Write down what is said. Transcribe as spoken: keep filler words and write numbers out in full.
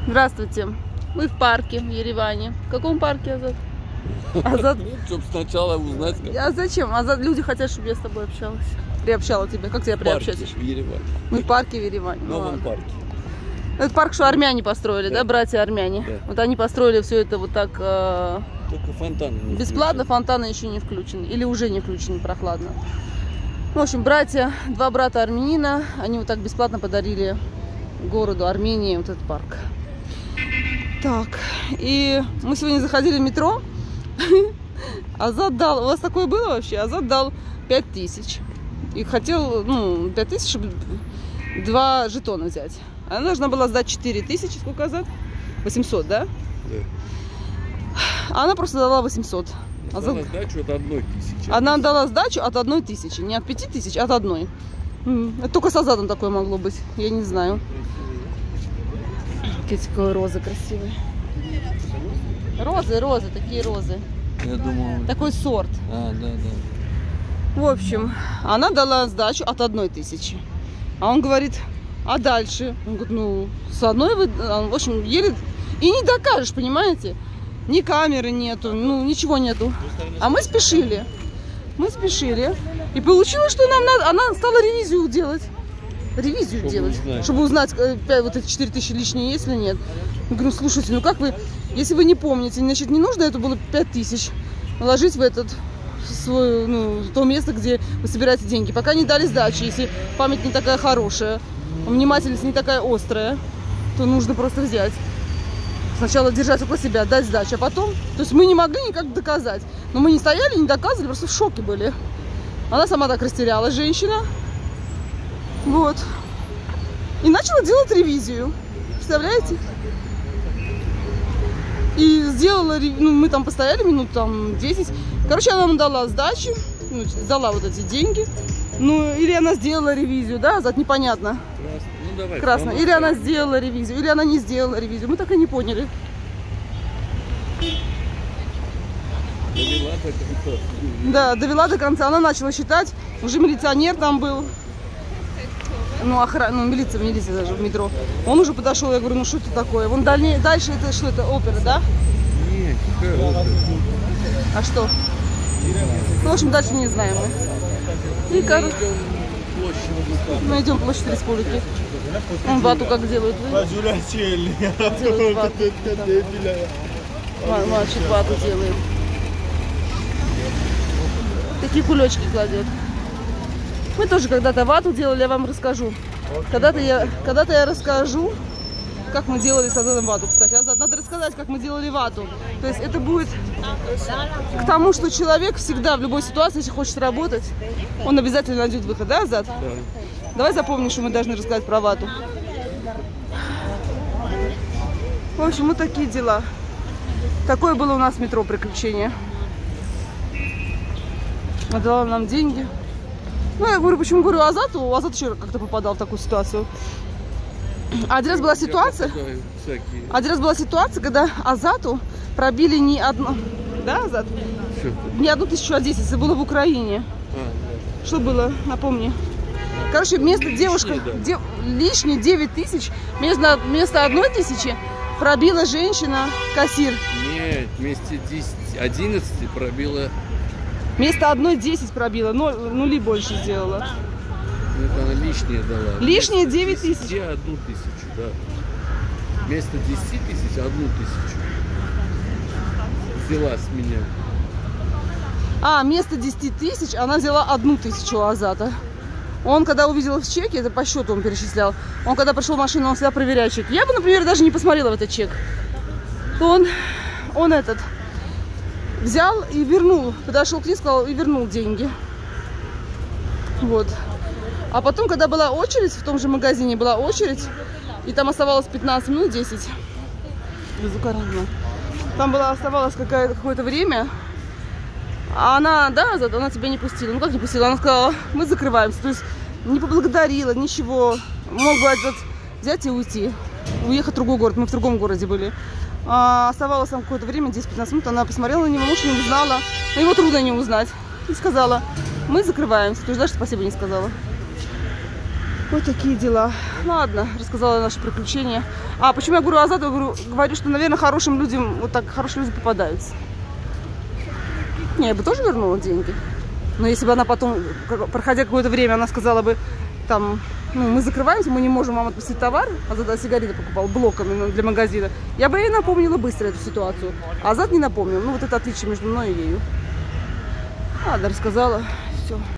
Здравствуйте. Мы в парке в Ереване. В каком парке, Азат? Азат... Чтобы сначала узнать, как... А зачем? Азат, люди хотят, чтобы я с тобой общалась. Приобщала тебя. Как тебя приобщать? В Ереване. Мы в парке в Ереване. В новом ну, парке. Это парк, что армяне построили, да, да братья армяне? Да. Вот они построили все это вот так... Э... Только фонтаны не бесплатно, включены. фонтаны еще не включены. Или уже не включены, прохладно. В общем, братья, два брата армянина, они вот так бесплатно подарили городу Армении вот этот парк. Так, и мы сегодня заходили в метро. Азат дал, у вас такое было вообще? Азат дал пять тысяч. И хотел, ну, пять тысяч, чтобы два жетона взять. Она должна была сдать четыре тысячи, сколько, Азат? восемьсот, да? Да. А она просто дала восемьсот. Азат... Дала сдачу от одной тысячи. Она дала сдачу от одной тысячи. Не от пяти тысяч, а от одной. Это только с Азатом такое могло быть. Я не знаю. Какие розы красивые. Розы, розы, такие розы. Я думал... Такой сорт. А, да, да. В общем, она дала сдачу от одной тысячи. А он говорит, а дальше? Он говорит, ну, с одной вы... В общем, еле... И не докажешь, понимаете? Ни камеры нету, ну, ничего нету. А мы спешили. Мы спешили. И получилось, что нам надо... Она стала ревизию делать. Ревизию чтобы делать, узнать. чтобы узнать, вот эти четыре тысячи лишние есть или нет. Я говорю, слушайте, ну как вы, если вы не помните, значит, не нужно это было пять тысяч ложить в этот свой, ну, в то место, где вы собираете деньги. Пока не дали сдачи, если память не такая хорошая, внимательность не такая острая, то нужно просто взять. Сначала держать около себя, дать сдачу, а потом, то есть мы не могли никак доказать. Но мы не стояли, не доказывали, просто в шоке были. Она сама так растерялась, женщина. Вот. И начала делать ревизию. Представляете? И сделала, ну, мы там постояли минут там десять. Короче, она нам дала сдачу, ну, дала вот эти деньги. Ну, или она сделала ревизию, да, Азат, непонятно. Ну, давай, Красно. Или она сделала ревизию, или она не сделала ревизию. Мы так и не поняли. Довела до конца. Да, довела до конца. Она начала считать. Уже милиционер там был. Ну, охрана, ну, милиция, милиция даже в метро. Он уже подошел, я говорю, ну что это такое? Вон дальнее, дальше это что это, опера, да? Нет, какая опера? А что? Ну, в общем, дальше не знаем мы. И, короче, мы идем в площадь Республики. Он вату как делают, вы? Делают вату. Мальчик вату делает. Такие кулечки кладет. Мы тоже когда-то вату делали, я вам расскажу. Когда-то я, когда-то я расскажу, как мы делали с Азатом вату, кстати. Азат, надо рассказать, как мы делали вату. То есть это будет к тому, что человек всегда в любой ситуации, если хочет работать, он обязательно найдет выход, да, Азат? Да. Давай запомним, что мы должны рассказать про вату. В общем, вот такие дела. Такое было у нас в метро приключение. Она дала нам деньги. Ну, я говорю, почему говорю Азату? Азат еще как-то попадал в такую ситуацию. А один раз была ситуация, один раз была ситуация, когда Азату пробили не одну, да, Азат? Что? Не одну тысячу, а десять. Это было в Украине. А, да. Что было? Напомни. Короче, вместо девушка, дев, лишние девять тысяч, вместо, вместо одной тысячи пробила женщина кассир. Нет, вместе одиннадцати пробила. Вместо одной десять пробила, но нули больше сделала. Это она лишнее дала. Лишние девять тысяч. Где одну тысячу, да. Вместо десяти тысяч одну тысячу взяла с меня. А, вместо десяти тысяч она взяла одну тысячу у Азата. Он, когда увидел в чеке, это по счету он перечислял, он, когда пришел в машину, он всегда проверяет чек. Я бы, например, даже не посмотрела в этот чек. То он, он этот... взял и вернул, подошел к ней, сказал, и вернул деньги. Вот. А потом, когда была очередь, в том же магазине была очередь, и там оставалось пятнадцать минут, десять. Там было, оставалось какое-то время, а она, да, зато она тебя не пустила. Ну как не пустила? Она сказала, мы закрываемся. То есть не поблагодарила, ничего. Мог бы этот взять и уйти, уехать в другой город. Мы в другом городе были. А, оставалось там какое-то время, десять-пятнадцать минут, она посмотрела на него, муж не узнала, но его трудно не узнать. И сказала, мы закрываемся. Ты же даже спасибо не сказала. Вот такие дела. Ладно, рассказала наши приключения. А почему я говорю Азату? Я говорю, говорю, что, наверное, хорошим людям, вот так, хорошие люди попадаются. Не, я бы тоже вернула деньги. Но если бы она потом, проходя какое-то время, она сказала бы, там, ну, мы закрываемся, мы не можем вам отпустить товар, Азат сигареты покупал блоками для магазина, я бы ей напомнила быстро эту ситуацию. А Азат не напомнил. Ну, вот это отличие между мной и ею. Ладно, рассказала. Все.